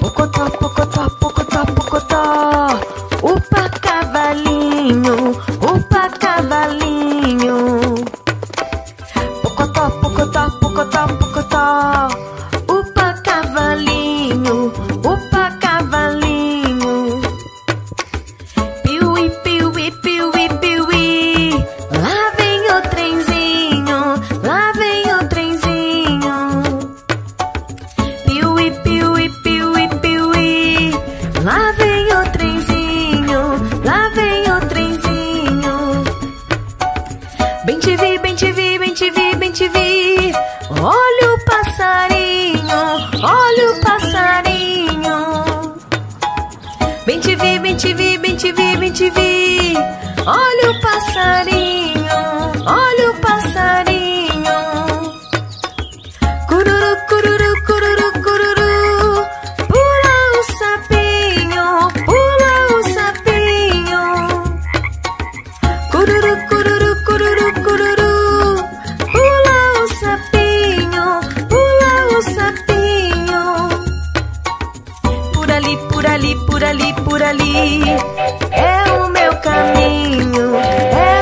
Pocotó, pocotó, pocotó, pocotó. Upa cavalinho, upa cavalinho. Pocotó, pocotó, pocotó, pocotó. Upa cavalinho, upa cavalinho. Piuí, piuí, piuí, piuí. Lá vem o trenzinho, lá vem o trenzinho. Piuí, piuí, piuí, piuí. Lá vem o trenzinho, lá vem o trenzinho. Bem te vi, bem te vi, bem te vi, bem te vi. Olha o passarinho, olha o passarinho. Bem te vi, bem te vi, bem te vi, bem te vi. Olha o passarinho, olha o passarinho. Cururu, cururu, cururu, cururu. Pula o sapinho, pula o sapinho. Cururu, cururu, cururu, cururu. Pula o sapinho, pula o sapinho. Por ali, por ali, por ali, por ali. É o meu caminho, é